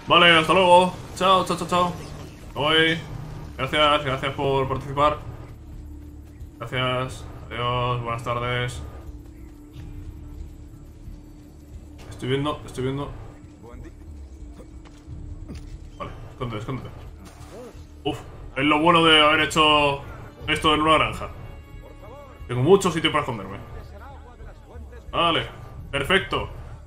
Vale, hasta luego. Chao, chao, chao, chao. Me voy. Gracias, gracias por participar. Gracias. Adiós, buenas tardes. Estoy viendo, estoy viendo. Vale, escóndete, escóndete. Uf, es lo bueno de haber hecho esto en una granja. Tengo mucho sitio para esconderme. Vale, perfecto.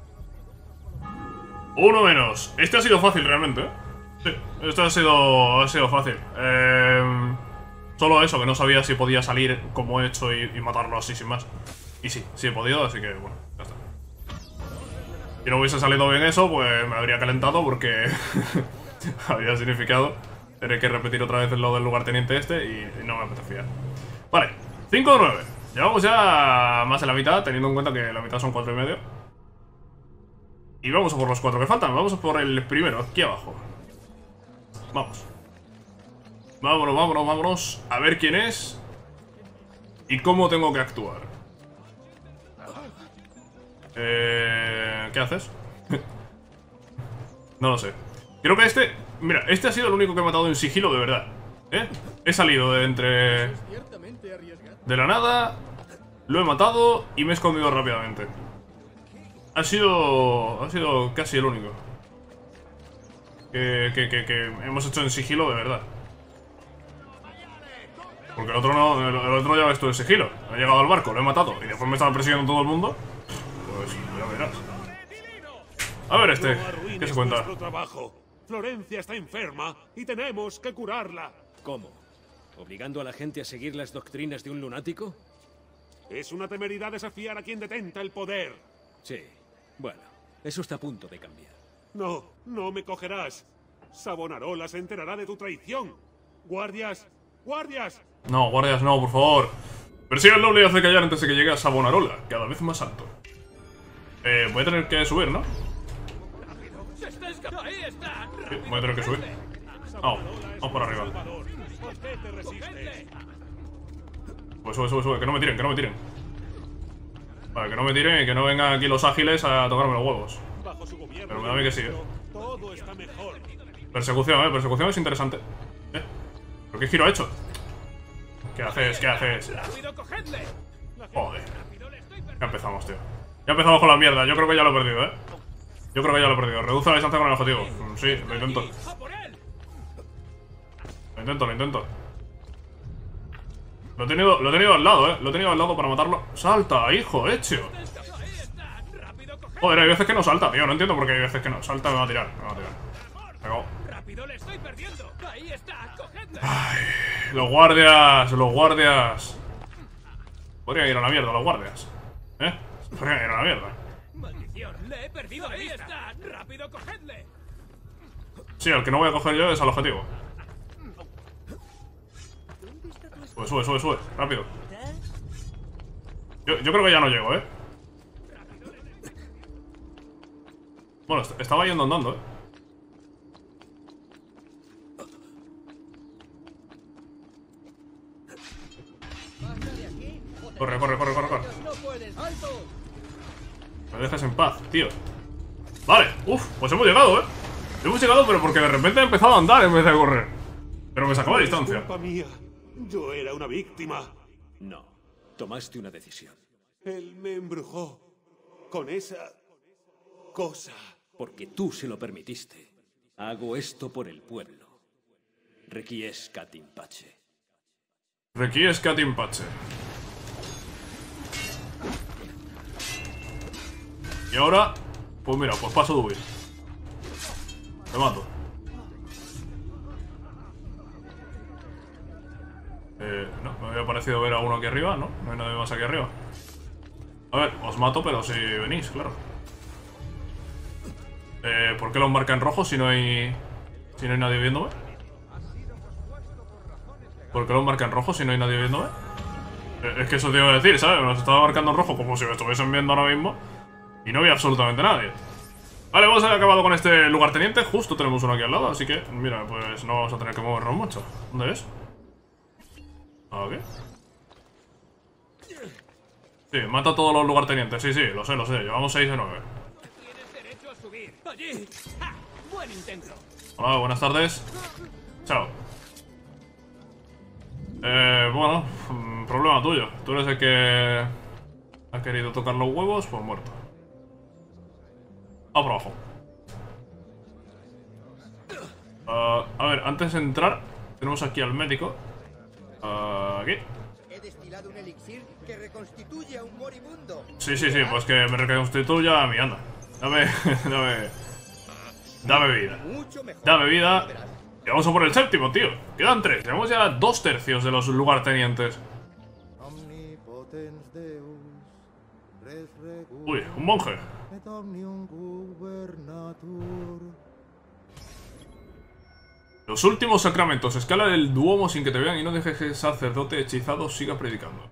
Uno menos. Este ha sido fácil realmente, ¿eh? Sí, este ha sido fácil. Solo eso, que no sabía si podía salir como he hecho y matarlo así sin más. Y sí, sí he podido, así que bueno, ya está. Si no hubiese salido bien eso, pues me habría calentado porque habría significado tener que repetir otra vez lo del lugarteniente este y no me apetecía. Vale, 5 de 9. Llevamos ya más de la mitad, teniendo en cuenta que la mitad son 4 y medio. Y vamos a por los 4 que faltan. Vamos a por el primero, aquí abajo. Vamos. Vámonos, vámonos, vámonos. A ver quién es y cómo tengo que actuar. ¿Qué haces? No lo sé. Creo que este... Mira, este ha sido el único que he matado en sigilo de verdad. He salido de entre... de la nada. Lo he matado y me he escondido rápidamente. Ha sido casi el único que hemos hecho en sigilo de verdad. Porque el otro no, el otro ya ves tú en sigilo. Ha llegado al barco, lo he matado y después me estaba persiguiendo todo el mundo. Pues ya verás. A ver este, ¿qué se cuenta? Florencia está enferma y tenemos que curarla. ¿Cómo? ¿Obligando a la gente a seguir las doctrinas de un lunático? Es una temeridad desafiar a quien detenta el poder. Sí. Bueno, eso está a punto de cambiar. No, no me cogerás. Savonarola se enterará de tu traición. ¡Guardias! ¡Guardias! No, guardias no, por favor. Persigue al noble y hace callar antes de que llegue a Savonarola, cada vez más alto. Voy a tener que subir, ¿no? Sí, voy a tener que subir. Vamos por arriba. Pues sube, sube, sube, que no me tiren, que no me tiren. Vale, que no me tiren y que no vengan aquí los ágiles a tocarme los huevos. Pero me da a mí que sí, Persecución, persecución es interesante. ¿Pero qué giro ha hecho? ¿Qué haces? ¿Qué haces? Joder. Ya empezamos, tío. Ya empezamos con la mierda. Yo creo que ya lo he perdido, Yo creo que ya lo he perdido. Reduce la distancia con el objetivo. Sí, lo intento. Lo intento, lo intento. Lo he tenido al lado, Lo he tenido al lado para matarlo. ¡Salta, hijo, hecho! Joder, hay veces que no salta, tío. No entiendo por qué hay veces que no. Salta, me va a tirar. Me va a tirar. Me cago. Ay, los guardias, los guardias. Podrían ir a la mierda, los guardias. Podrían ir a la mierda. Sí, el que no voy a coger yo es al objetivo. Sube, sube, sube, sube. Rápido. Yo creo que ya no llego, Bueno, estaba yendo andando, Corre, corre, corre, corre, corre. Me dejas en paz, tío. Vale, pues hemos llegado, Hemos llegado, pero porque de repente he empezado a andar en vez de correr. Pero me sacó la distancia. Culpa mía. Yo era una víctima. No, tomaste una decisión. Él me embrujó con esa cosa. Porque tú se lo permitiste. Hago esto por el pueblo. Requiescat in pace. Requiescat in pace. Y ahora, pues mira, pues paso de huir. Te mato. No, me había parecido ver a uno aquí arriba, ¿no? No hay nadie más aquí arriba. A ver, os mato, pero si venís, claro. ¿Por qué los marca en rojo si no hay nadie viéndome? ¿Por qué los marca en rojo si no hay nadie viéndome? Es que eso te iba a decir, ¿sabes? Me los estaba marcando en rojo como si me estuviesen viendo ahora mismo y no había absolutamente nadie. Vale, vamos a haber acabado con este lugarteniente. Justo tenemos uno aquí al lado, así que, mira, pues no vamos a tener que movernos mucho. ¿Dónde es? Ok. Sí, mata a todos los lugartenientes. Sí, sí, lo sé, lo sé. Llevamos 6 de 9. Buen intento. Hola, buenas tardes. Chao. Bueno, problema tuyo. Tú eres el que ha querido tocar los huevos, pues muerto. A por abajo. A ver, antes de entrar, tenemos aquí al médico. Aquí. He destilado un elixir que reconstituye a un moribundo. Sí, pues que me reconstituya a mí, anda. Dame vida. Mucho mejor. Dame vida. Y vamos a por el séptimo, tío. Quedan 3. Tenemos ya 2 tercios de los lugartenientes. Uy, un monje. Los últimos sacramentos. Escala del Duomo sin que te vean y no dejes que el sacerdote hechizado siga predicando.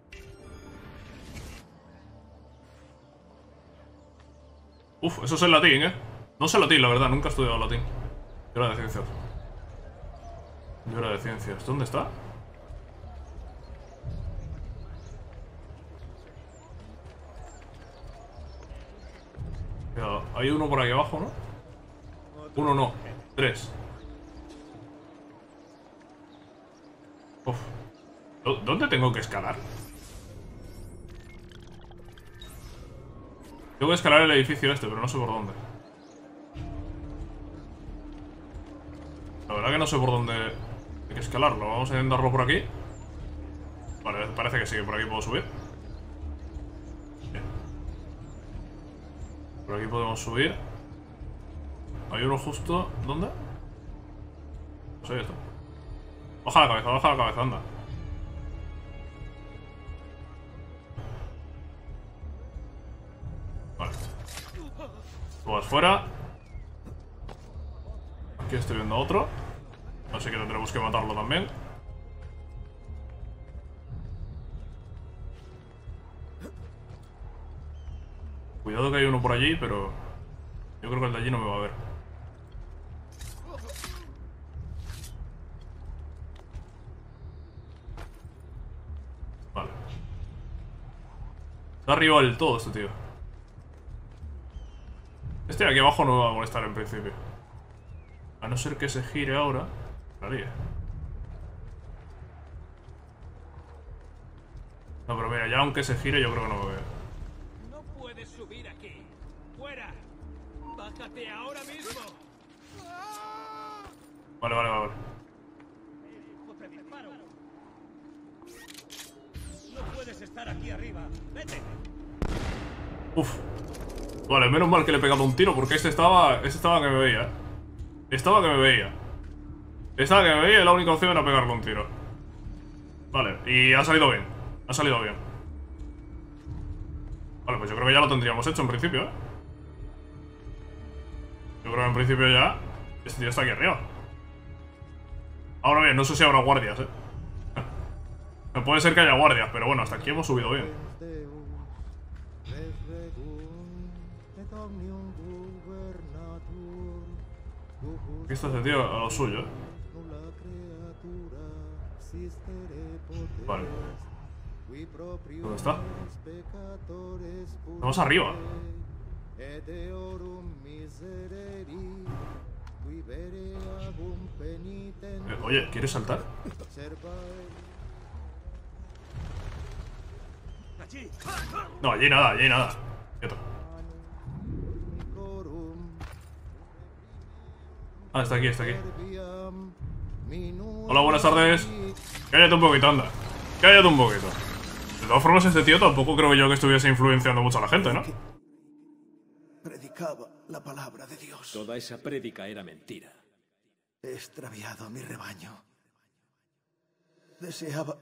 Uf, eso es el latín, ¿eh? No sé latín, la verdad. Nunca he estudiado latín. Yo era de ciencias. ¿Dónde está? Ya, hay uno por aquí abajo, ¿no? Uno no. 3. Uf. ¿Dónde tengo que escalar? Tengo que escalar el edificio este, pero no sé por dónde. La verdad que no sé por dónde hay que escalarlo. Vamos a intentarlo por aquí. Vale, parece que sí, que por aquí puedo subir. Bien. Por aquí podemos subir. Hay uno justo... ¿Dónde? No sé esto. Baja la cabeza, anda. Vale. Tú vas fuera. Aquí estoy viendo otro. Así que tendremos que matarlo también. Cuidado que hay uno por allí, pero yo creo que el de allí no me va a ver. Vale. Está arriba del todo este tío. Este de aquí abajo no me va a molestar en principio. A no ser que se gire ahora. La haría. No, pero mira, ya aunque se gire yo creo que no me veo. No puedes subir aquí. ¡Fuera! ¡Bájate ahora mismo! Vale. ¡Hijo, te disparo! No puedes estar aquí arriba. ¡Vete! Uf. Vale, menos mal que le he pegado un tiro porque este estaba que me veía. Estaba que me veía y la única opción era pegarle un tiro. Vale, y ha salido bien. Vale, pues yo creo que ya lo tendríamos hecho en principio, ¿eh? Yo creo que en principio ya este tío está aquí arriba. Ahora bien, no sé si habrá guardias, ¿eh? Puede ser que haya guardias, pero bueno, hasta aquí hemos subido bien. Aquí está este tío a lo suyo, ¿eh? Vale. ¿Dónde está? Estamos arriba. Oye, ¿quieres saltar? No, allí nada. Quieto. Ah, está aquí. Hola, buenas tardes. Cállate un poquito, anda. Cállate un poquito. De todas formas, este tío tampoco creo yo que estuviese influenciando mucho a la gente, ¿no? Predicaba la palabra de Dios. Toda esa prédica era mentira. He extraviado a mi rebaño. Deseaba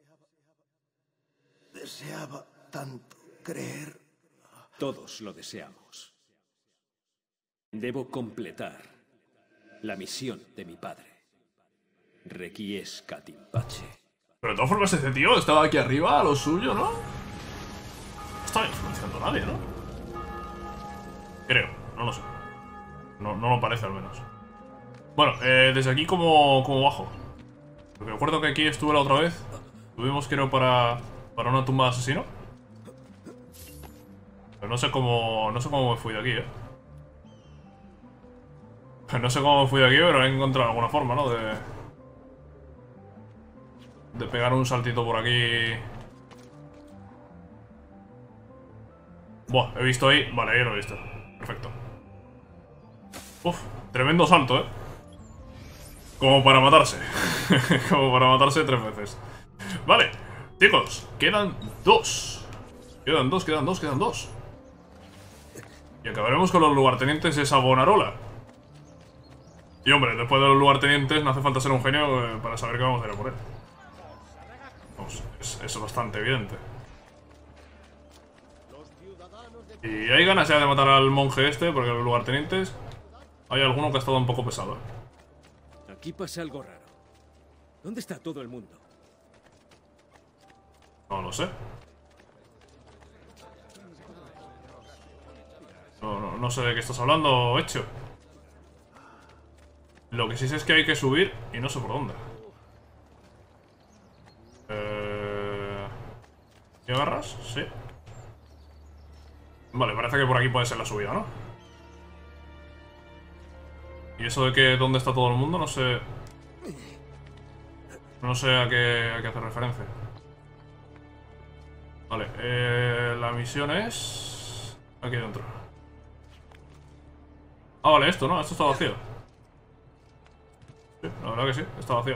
tanto creer. Todos lo deseamos. Debo completar la misión de mi padre. Requiescat in pace. Pero de todas formas, este tío estaba aquí arriba, a lo suyo, ¿no? No estaba influenciando a nadie, ¿no? Creo, no lo sé. No lo parece, al menos. Bueno, desde aquí, ¿cómo bajo? Porque recuerdo que aquí estuve la otra vez. Tuvimos, creo, para una tumba de asesino. Pero no sé cómo me fui de aquí, ¿eh? No sé cómo fui de aquí, pero he encontrado alguna forma, ¿no? De pegar un saltito por aquí. Buah, he visto ahí. Vale, ahí lo he visto. Perfecto. Uf, tremendo salto, ¿eh? Como para matarse. Como para matarse 3 veces. Vale, chicos, quedan 2. Quedan 2. Y acabaremos con los lugartenientes de Savonarola. Y hombre, después de los lugartenientes no hace falta ser un genio para saber que vamos a ir a por él. Vamos, es bastante evidente. Y hay ganas ya de matar al monje este, porque los lugartenientes... Hay alguno que ha estado un poco pesado. Aquí pasa algo raro. ¿Dónde está todo el mundo? No lo sé. No sé de qué estás hablando, hecho. Lo que sí sé es que hay que subir y no sé por dónde. ¿Qué agarras? Sí. Vale, parece que por aquí puede ser la subida, ¿no? Y eso de que dónde está todo el mundo, no sé... No sé a qué hace referencia. Vale, la misión es... Aquí dentro. Ah, vale, esto, ¿no? Esto está vacío. Sí, la verdad que sí, está vacío.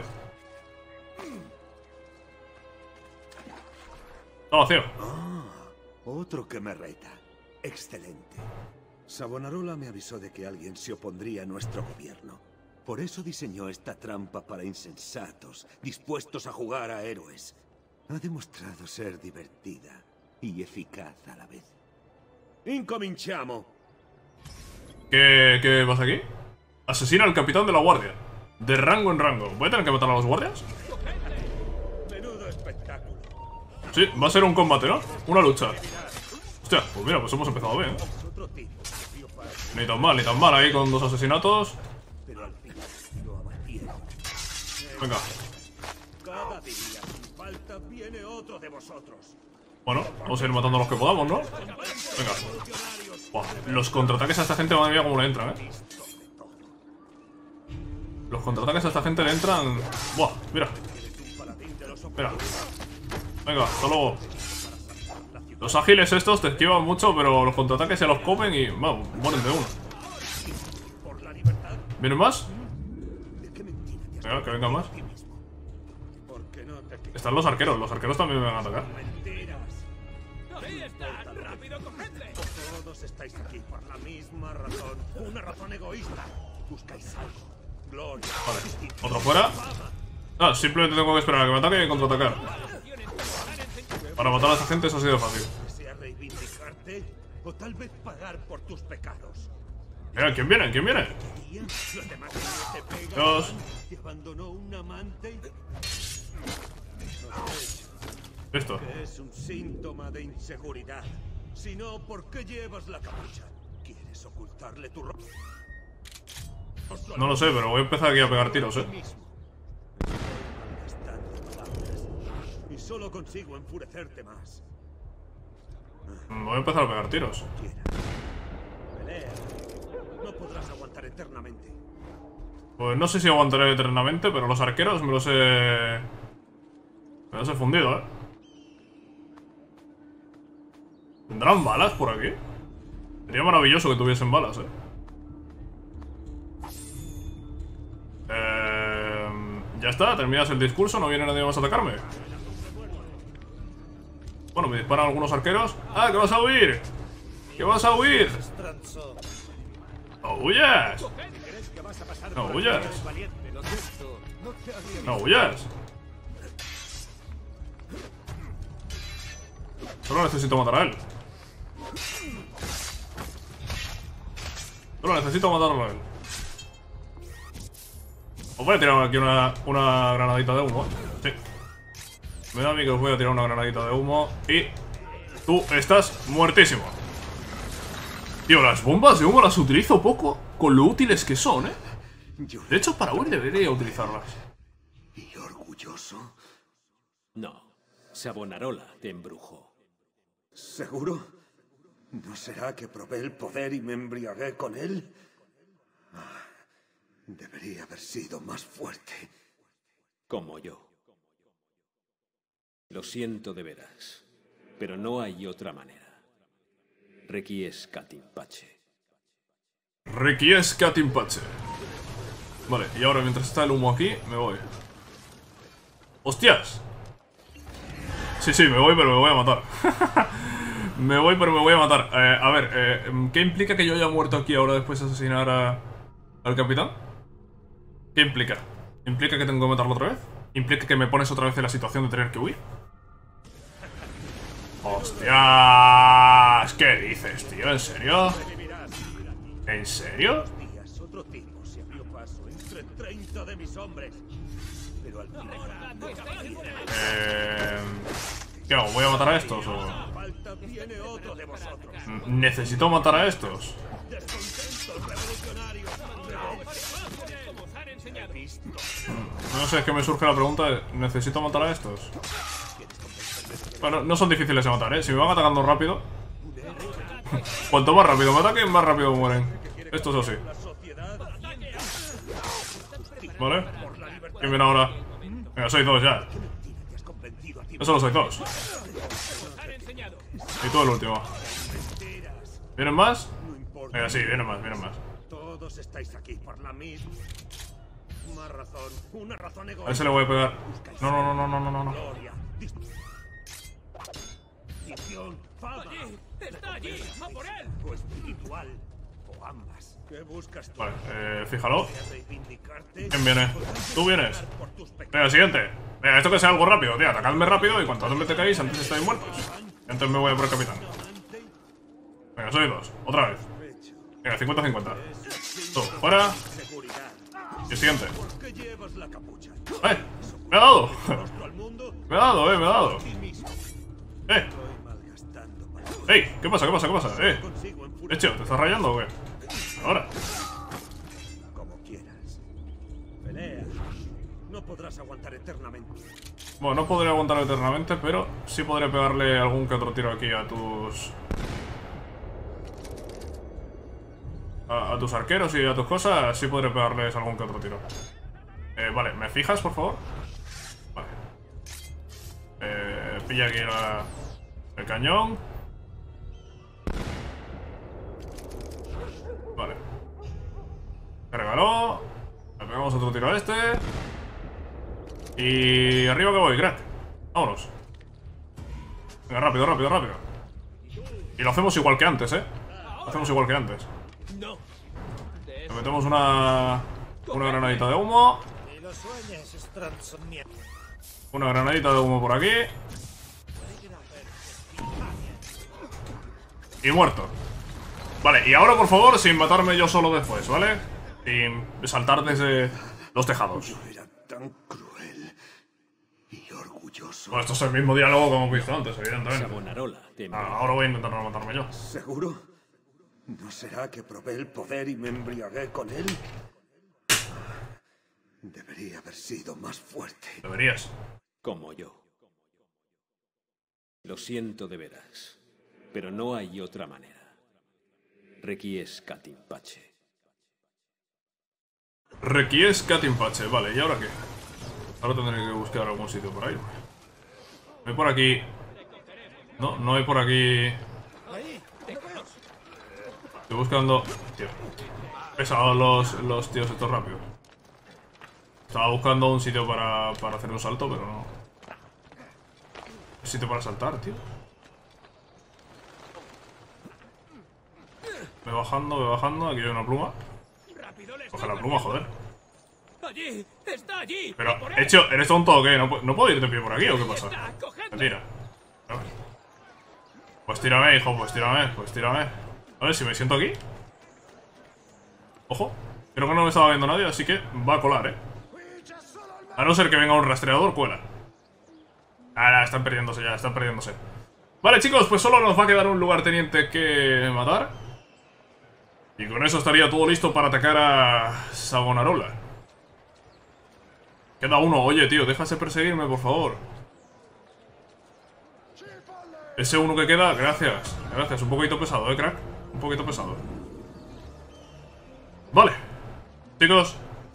Está vacío. Otro que me reta. Excelente. Savonarola me avisó de que alguien se opondría a nuestro gobierno. Por eso diseñó esta trampa para insensatos, dispuestos a jugar a héroes. Ha demostrado ser divertida y eficaz a la vez. ¡Incominciamo! ¿Qué pasa aquí? Asesina al capitán de la guardia. De rango en rango. ¿Voy a tener que matar a los guardias? Menudo espectáculo. Sí, va a ser un combate, ¿no? Una lucha. Hostia, pues mira, pues hemos empezado bien. Ni tan mal ahí con 2 asesinatos. Venga. Cada día sin falta viene otro de vosotros. Bueno, vamos a ir matando a los que podamos, ¿no? Venga. Buah, los contraataques a esta gente, madre mía, cómo le entran, ¿eh? Los contraataques a esta gente le entran... Buah, mira. Mira. Venga, hasta luego. Los ágiles estos te esquivan mucho, pero los contraataques se los comen y... Vamos, mueren de uno. ¿Vienen más? Venga, que vengan más. Están los arqueros también me van a atacar. ¡Ahí está! ¡Rápido, cogedle! Todos estáis aquí por la misma razón. Una razón egoísta. Buscáis algo. Gloria. Vale, otro fuera. Ah, simplemente tengo que esperar a que me ataque y contraatacar. Para matar a esta gente eso ha sido fácil. ¿Desea reivindicarte o tal vez pagar por tus pecados? Mira, ¿quién viene? ¿Quién viene? Los demás te pegan. Dios. ¿Te abandonó un amante? Listo. Que es un síntoma de inseguridad. Si no, ¿por qué llevas la capucha? ¿Quieres ocultarle tu ropa? No lo sé, pero voy a empezar aquí a pegar tiros, Y solo consigo enfurecerte más. Voy a empezar a pegar tiros. Pelea. No podrás aguantar eternamente. Pues no sé si aguantaré eternamente, pero los arqueros me los he... Me los he fundido, ¿Tendrán balas por aquí? Sería maravilloso que tuviesen balas, Ya está, terminas el discurso, no viene nadie más a atacarme. Bueno, me disparan algunos arqueros. ¡Ah, que vas a huir! ¡Que vas a huir! ¡No huyas! ¡No huyas! ¡No huyas! Solo necesito matar a él. Solo necesito matarlo a él. Os voy a tirar aquí una granadita de humo. Sí. Me da a mí que os voy a tirar una granadita de humo. Y tú estás muertísimo. Tío, las bombas de humo las utilizo poco con lo útiles que son, De hecho, para huir debería utilizarlas. ¿Y orgulloso? No. Savonarola te embrujó. ¿Seguro? ¿No será que probé el poder y me embriagué con él? Debería haber sido más fuerte. Como yo. Lo siento de veras, pero no hay otra manera. Requiescat in pace. Requiescat in pace. Vale, y ahora mientras está el humo aquí, me voy. ¡Hostias! Sí, me voy, pero me voy a matar. Me voy, pero me voy a matar. A ver, ¿qué implica que yo haya muerto aquí ahora después de asesinar al capitán? ¿Qué implica? ¿Implica que tengo que matarlo otra vez? ¿Implica que me pones otra vez en la situación de tener que huir? ¡Hostias! ¿Qué dices, tío? ¿En serio? ¿En serio? Otro tipo se abrió paso entre 30 de mis hombres. Pero al final... ¿Qué hago? ¿Voy a matar a estos o...? falta viene otro de vosotros. ¿Necesito matar a estos? Descontentos revolucionarios. No sé, es que me surge la pregunta de, ¿necesito matar a estos? Bueno, no son difíciles de matar, ¿eh? Si me van atacando rápido... Cuanto más rápido me ataquen, más rápido mueren. Esto es así. ¿Vale? ¿Quién viene ahora? Venga, sois dos ya. Yo solo soy dos. Y tú el último. ¿Vienen más? Venga, sí, vienen más. Todos estáis aquí por la misma razón. Una razón egoísta. A ese le voy a pegar. No. Gloria. Visión. Fama. ¡Está allí! ¡A por él! O espiritual. O ambas. ¿Qué buscas tú? Vale, fíjalo. ¿Reivindicarte? ¿Quién viene? ¿Tú vienes? Venga, siguiente. Venga, esto que sea algo rápido, tío. Atacadme rápido y cuanto antes me caéis, antes estáis muertos. Y antes me voy a por el capitán. Venga, soy dos. Otra vez. Venga, 50-50. Tú, fuera. Y el siguiente. ¿Qué llevas la capucha? ¡Eh! ¡Me ha dado! ¿Rostro al mundo? ¡Me ha dado, me ha dado! ¡Eh! Estoy malgastando para... ¡Ey! ¿Qué pasa? Consigo enfurecer Hecho, ¿te estás rayando o qué? Ahora. como quieras. Pelea. No podrás aguantar eternamente. Bueno, no podré aguantar eternamente, pero sí podré pegarle algún que otro tiro aquí a tus... A tus arqueros y a tus cosas, sí podré pegarles algún que otro tiro. Vale, ¿me fijas, por favor? Vale. Pilla aquí el cañón. Vale. Cárgalo. Le pegamos otro tiro a este. Y arriba que voy, crack. Vámonos. Venga, rápido. Y lo hacemos igual que antes, Lo hacemos igual que antes. Le metemos una granadita de humo. Una granadita de humo por aquí. Y muerto. Vale, y ahora por favor, sin matarme yo solo después, ¿vale? Sin saltar desde los tejados. Yo era tan cruel y orgulloso. Bueno, esto es el mismo diálogo que hemos visto antes, evidentemente. Savonarola, te Ahora voy a intentar no matarme yo. ¿Seguro? ¿No será que probé el poder y me embriagué con él? Debería haber sido más fuerte. Deberías. como yo. Lo siento de veras, pero no hay otra manera. Requiescat in pace. Requiescat in pace, vale, ¿y ahora qué? Ahora tendré que buscar algún sitio por ahí. No hay por aquí. No hay por aquí. Estoy buscando. Tío. Pesados los tíos estos rápidos. Estaba buscando un sitio para hacer un salto, pero no. Un sitio para saltar, tío. Voy bajando. Aquí hay una pluma. Coge la pluma, joder. ¡Allí! ¡Está allí! Pero, hecho, ¿eres tonto o qué? ¿No puedo ir de pie por aquí o qué pasa? Me tira. No. Pues tírame, hijo, pues tírame. A ver si me siento aquí. Ojo. Creo que no me estaba viendo nadie, así que va a colar, A no ser que venga un rastreador, cuela. Ahora, están perdiéndose ya, Vale, chicos, pues solo nos va a quedar un lugarteniente que matar. Y con eso estaría todo listo para atacar a Savonarola. Queda uno. Oye, tío, déjase perseguirme, por favor. Ese uno que queda, gracias. Gracias, un poquito pesado, crack. Un poquito pesado. Vale. Chicos,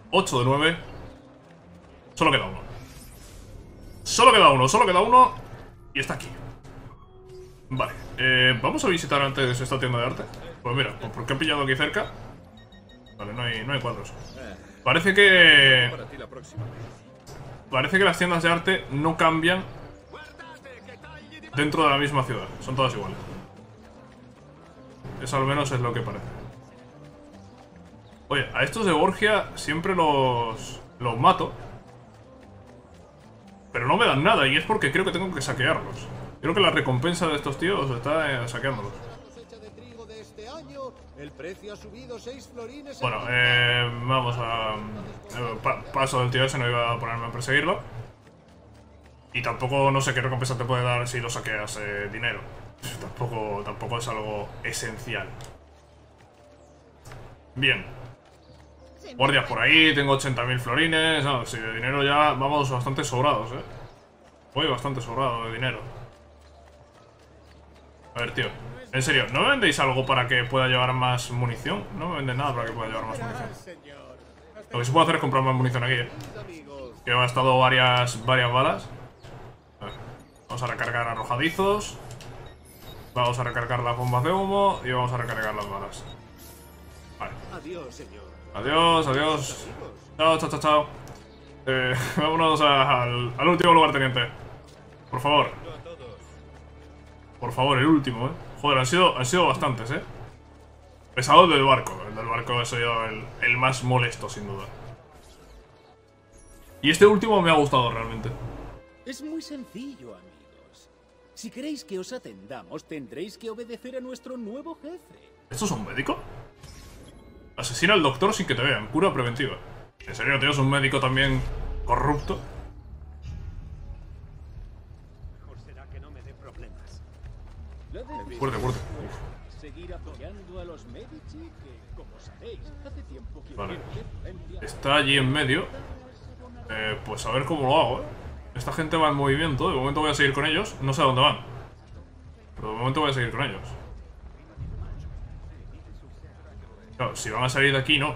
8 de 9. Solo queda uno. Solo queda uno, solo queda uno. Y está aquí. Vale, vamos a visitar antes esta tienda de arte. Pues mira, porque he pillado aquí cerca. Vale, no hay cuadros. Parece que las tiendas de arte no cambian dentro de la misma ciudad. Son todas iguales. Eso al menos es lo que parece. Oye, a estos de Borgia siempre los mato. Pero no me dan nada, y es porque creo que tengo que saquearlos. Creo que la recompensa de estos tíos está saqueándolos. Bueno, vamos a... paso del tío ese, no iba a ponerme a perseguirlo. Y tampoco no sé qué recompensa te puede dar si lo saqueas dinero. Tampoco es algo esencial. Bien. Guardias por ahí, tengo 80.000 florines. No, sí, de dinero ya vamos bastante sobrados, Voy bastante sobrado de dinero. A ver, tío, en serio, ¿no me vendéis algo para que pueda llevar más munición? No me venden nada para que pueda llevar más munición. Lo que se puede hacer es comprar más munición aquí, Que he gastado varias balas. A ver, vamos a recargar arrojadizos. Vamos a recargar las bombas de humo. Y vamos a recargar las balas. Vale. Adiós, señor. Adiós, adiós. Chao, chao, chao, chao. Vámonos al último lugar, teniente. Por favor. Por favor, el último, Joder, han sido bastantes, Pesado el del barco. El del barco ha sido el más molesto, sin duda. Y este último me ha gustado realmente. Es muy sencillo, amigos. Si queréis que os atendamos, tendréis que obedecer a nuestro nuevo jefe. ¿Esto es un médico? Asesina al doctor sin que te vean. Cura preventiva. ¿En serio, tío? ¿Es un médico también corrupto? Fuerte, fuerte. Seguir apoyando a los Medici, que, como sabéis, hace tiempo que vale. Está allí en medio. Pues a ver cómo lo hago, Esta gente va en movimiento. De momento voy a seguir con ellos. No sé a dónde van. Pero de momento voy a seguir con ellos. Claro, si van a salir de aquí, no.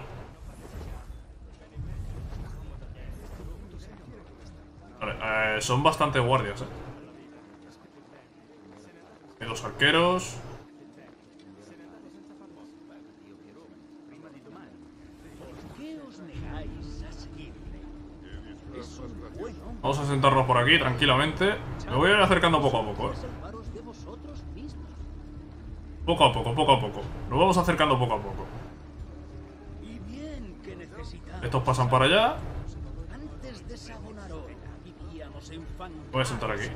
Vale, son bastantes guardias, Hay dos arqueros. Vamos a sentarnos por aquí tranquilamente. Me voy a ir acercando poco a poco, Poco a poco, poco a poco. Nos vamos acercando poco a poco. Estos pasan para allá. Voy a sentar aquí.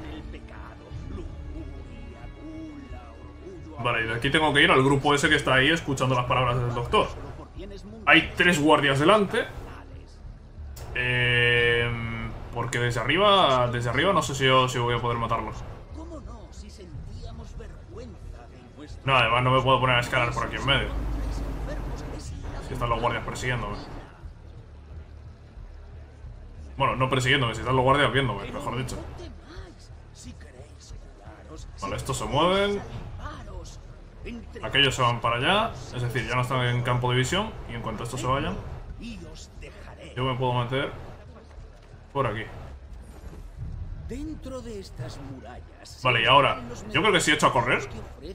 Vale, y de aquí tengo que ir al grupo ese que está ahí escuchando las palabras del doctor. Hay 3 guardias delante. Porque desde arriba no sé si voy a poder matarlos. No, además no me puedo poner a escalar por aquí en medio. Si están los guardias persiguiéndome. Bueno, no persiguiéndome, si están los guardias viéndome, mejor dicho. Vale, estos se mueven. Aquellos se van para allá. Es decir, ya no están en campo de visión. Y en cuanto estos se vayan, yo me puedo meter por aquí. Dentro de estas murallas. Vale, y ahora, yo creo que si echo a correr.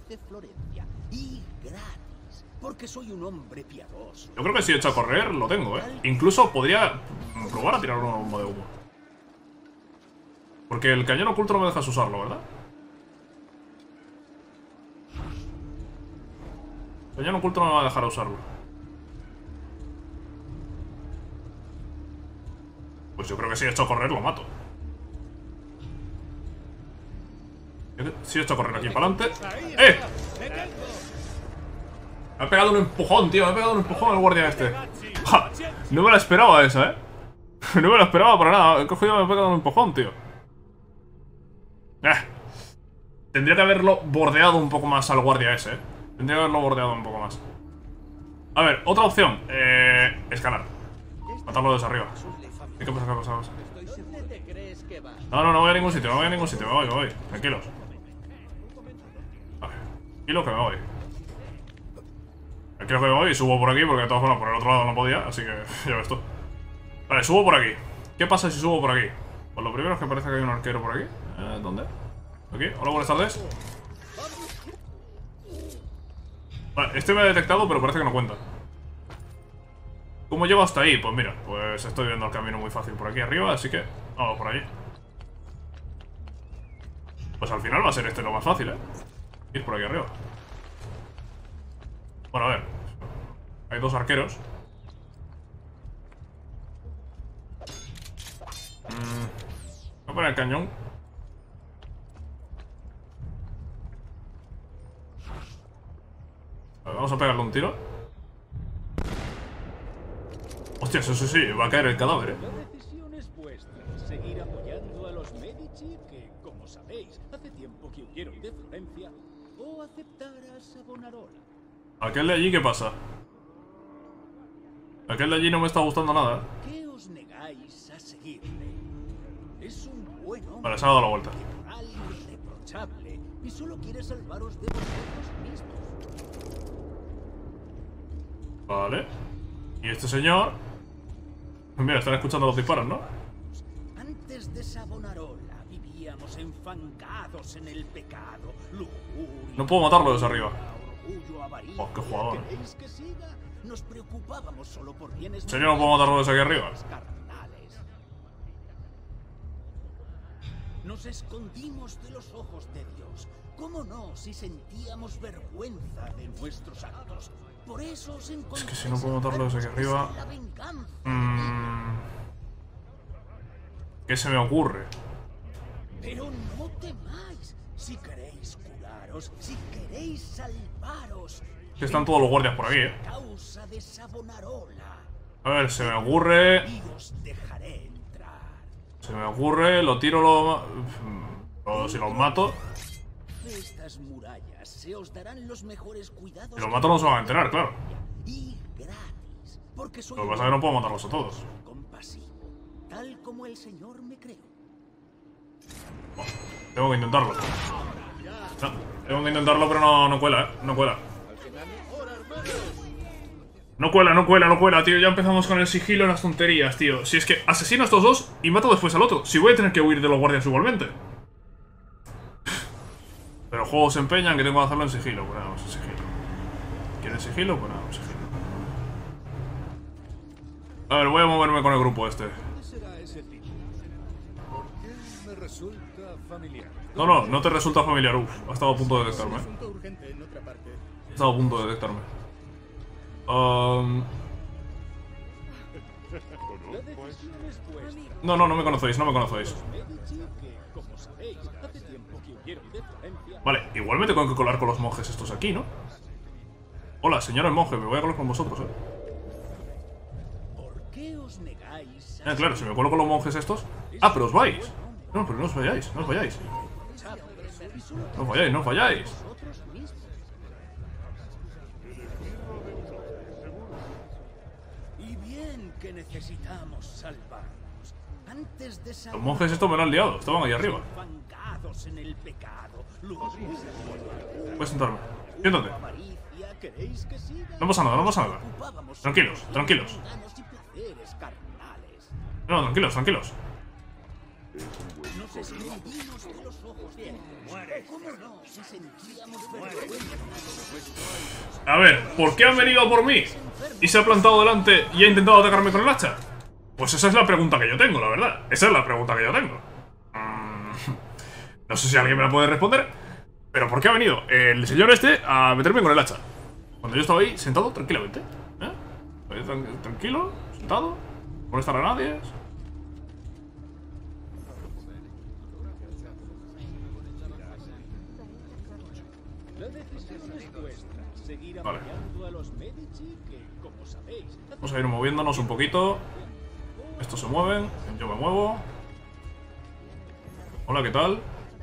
Porque soy un hombre piadoso. Yo creo que si echo a correr, lo tengo, Incluso podría probar a tirar una bomba de humo. Porque el cañón oculto no me dejas usarlo, ¿verdad? El cañón oculto no me va a dejar usarlo. Pues yo creo que si echo a correr, lo mato. Si echo a correr aquí para adelante. ¡Eh! Me ha pegado un empujón, tío. Me ha pegado un empujón el guardia este. ¡Ja! No me la esperaba esa, No me la esperaba para nada. He cogido y me ha pegado un empujón, tío. Tendría que haberlo bordeado un poco más al guardia ese, Tendría que haberlo bordeado un poco más. A ver, otra opción. Escalar. Matarlo desde arriba. ¿Qué pasa? ¿Qué pasa? No voy a ningún sitio. No voy a ningún sitio. Me voy. Tranquilos. Vale. Tranquilos que me voy. Creo que me voy y subo por aquí porque de todas formas por el otro lado no podía, así que ya ves tú. Vale, subo por aquí. ¿Qué pasa si subo por aquí? Pues lo primero es que parece que hay un arquero por aquí. ¿Dónde? Aquí. Hola, buenas tardes. Vale, este me ha detectado, pero parece que no cuenta. ¿Cómo llego hasta ahí? Pues mira, pues estoy viendo el camino muy fácil por aquí arriba, así que vamos por allí. Pues al final va a ser este lo más fácil, ¿eh? Ir por aquí arriba. Bueno, a ver. Hay dos arqueros. Voy a poner el cañón. A ver, vamos a pegarle un tiro. Hostias, eso sí, va a caer el cadáver, ¿eh? La decisión es vuestra. Seguir apoyando a los Medici, que, como sabéis, hace tiempo que huyeron de Florencia, o aceptar a Savonarola. Aquel de allí, ¿qué pasa? Aquel de allí no me está gustando nada, ¿eh? ¿Qué os negáis a seguirle? Es un buen hombre. Vale, se ha dado la vuelta. Moral irreprochable, y solo quiere salvaros de vosotros mismos. Vale. Y este señor... Mira, están escuchando los disparos, ¿no? Antes de Savonarola vivíamos enfangados en el pecado. Lujuria, No puedo matarlo desde arriba. orgullo, avaricia. Oh, qué jugador. ¿Queréis que siga? Nos preocupábamos solo por bienes. Señor, no puedo matarlo desde aquí arriba. Carnales. Nos escondimos de los ojos de Dios. ¿Cómo no si sentíamos vergüenza de nuestros actos? Por eso os Es que si no puedo matarlo desde aquí arriba... ¿Qué se me ocurre? Pero no temáis. Si queréis curaros, si queréis salvaros. Que están todos los guardias por aquí, ¿eh? Causa de Savonarola. A ver, se me ocurre... Y os dejaré entrar. Se me ocurre, lo tiro, o si los mato... De estas murallas se os darán los mejores cuidados. Si los mato no se van a enterar, claro. Y gratis. Porque soy Lo que pasa es que no puedo matarlos a todos. compasivo, tal como el Señor me creó. Tengo que intentarlo. No, tengo que intentarlo, pero no cuela, ¿eh? No cuela. No cuela, tío. Ya empezamos con el sigilo y las tonterías, tío. Si es que asesino a estos dos y mato después al otro. Si voy a tener que huir de los guardias igualmente. Pero el juego se empeña en que tengo que hacerlo en sigilo. Pues nada, vamos en sigilo. ¿Quieren sigilo? Pues nada, vamos en sigilo. A ver, voy a moverme con el grupo este. ¿Qué será ese tipo? ¿Por qué me resulta familiar? No te resulta familiar. Uf, ha estado a punto de detectarme. Asunto urgente en otra parte. Ha estado a punto de detectarme. La decisión es vuestra. No me conocéis, no me conocéis. Medici, que, como sabéis, hace tiempo que huyeron de Florencia. Vale, igualmente tengo que colar con los monjes estos aquí, ¿no? Hola, señores monjes, me voy a colar con vosotros, ¿eh? ¿Por qué os negáis a Claro, si me colo con los monjes estos... Ah, pero os vais. No, pero no os vayáis, no os vayáis. No os vayáis, no os vayáis. vosotros mismos? Y bien que necesitamos salvarnos. Antes de Los monjes estos me lo han liado, estaban ahí arriba. enfangados en el pecado. Puedes sentarme. Siéntate. Avaricia, ¿queréis que siga? No pasa nada, no pasa nada. Ocupábamos Tranquilos, solo tranquilos. ganos y placeres carnales. No, tranquilos, tranquilos. Nos escondimos de los ojos de Dios. ¿Cómo no? Si sentíamos vergüenza. A ver, ¿por qué han venido por mí? ¿Y se ha plantado delante y ha intentado atacarme con el hacha? Pues esa es la pregunta que yo tengo, la verdad. Esa es la pregunta que yo tengo. No sé si alguien me la puede responder. Pero ¿por qué ha venido el señor este a meterme con el hacha? Cuando yo estaba ahí sentado tranquilamente. Tranquilo, sentado. No molestar a nadie. La decisión es vuestra. Seguir Vale. apoyando a los Medici, que, como sabéis, Vamos a ir moviéndonos un poquito. Estos se mueven, yo me muevo. Hola, ¿qué tal?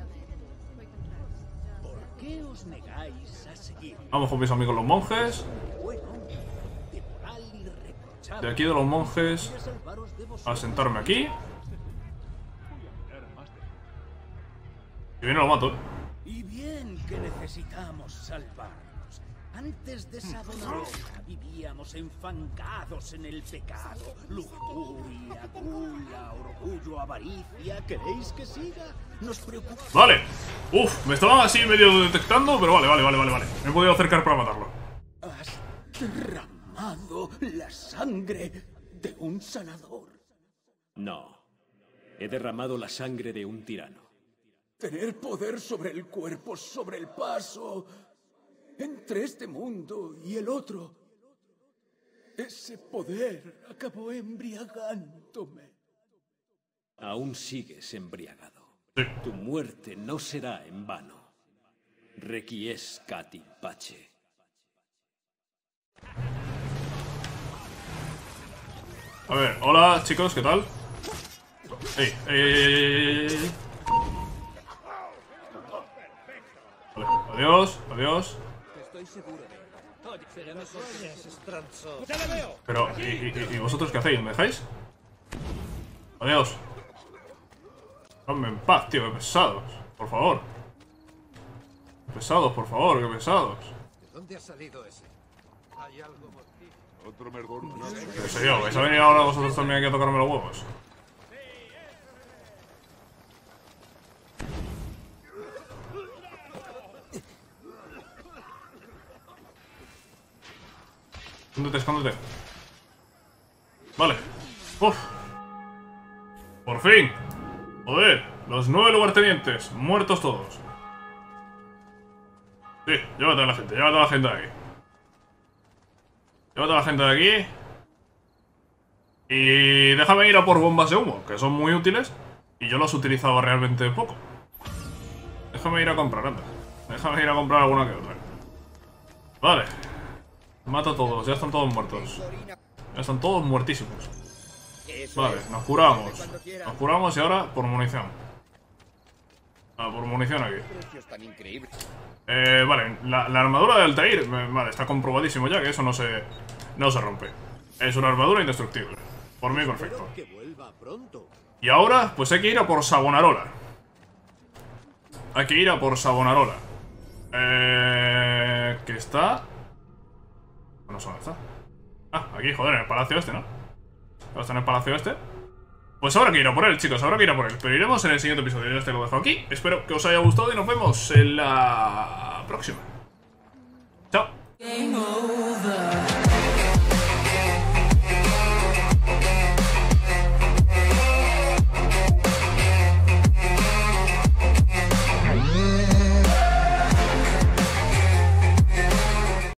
¿por qué os negáis a seguir? Vamos con mis amigos los monjes. Buen hombre, de moral irreprochable. De aquí de los monjes Quiere salvaros de a vosotros. sentarme aquí. Si viene lo mato. Y bien que necesitamos salvarnos. Antes de Savonarola vivíamos enfangados en el pecado. Lujuria, gula, orgullo, avaricia. ¿Queréis que siga? Nos preocupa. Vale. Uf, me estaban así medio detectando, pero vale. Me he podido acercar para matarlo. Has derramado la sangre de un sanador. No. He derramado la sangre de un tirano. Tener poder sobre el cuerpo, sobre el paso, entre este mundo y el otro. Ese poder acabó embriagándome. Aún sigues embriagado. Sí. Tu muerte no será en vano. Requiescat in pace. A ver, hola chicos, ¿qué tal? Ey. Vale, adiós. Estoy seguro de... Oye, será mejor que... ¡Ya la veo! Pero, ¿y vosotros qué hacéis? ¿Me dejáis? Adiós. Dame en paz, tío, qué pesados. Por favor. Qué pesados, por favor, qué pesados. ¿De dónde ha salido ese? ¿Hay algo motivo? Otro mergor. ¿Qué sé yo? ¿Vais a venir ahora vosotros también aquí a tocarme los huevos? Escóndete. Vale. Uf. Por fin. Joder, los 9 lugartenientes, muertos todos. Sí, llévate a la gente de aquí. Llévate a la gente de aquí. Y déjame ir a por bombas de humo, que son muy útiles. Y yo las utilizaba realmente poco. Déjame ir a comprar, anda. Déjame ir a comprar alguna que otra. Vale. Mata a todos, ya están todos muertos. Ya están todos muertísimos. Vale, nos curamos. Nos curamos y ahora por munición. Por munición aquí. Vale, la armadura de Altair, vale, está comprobadísimo ya que eso no se rompe. Es una armadura indestructible. Por mí perfecto. Y ahora, pues hay que ir a por Savonarola. Que está... No sé dónde está. Ah, aquí, joder, en el palacio este, ¿no? Está en el palacio este. Pues habrá que ir a por él, chicos, habrá que ir a por él. Pero iremos en el siguiente episodio. Yo este lo dejo aquí. Espero que os haya gustado y nos vemos en la próxima. Chao.